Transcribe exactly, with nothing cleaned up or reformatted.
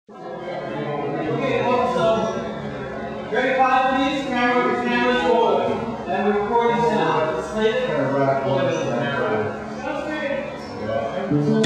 Okay, well, so, ready, five, please. Camera, camera's rolling. And we're recording sound. Let's play it. Kind of rock one.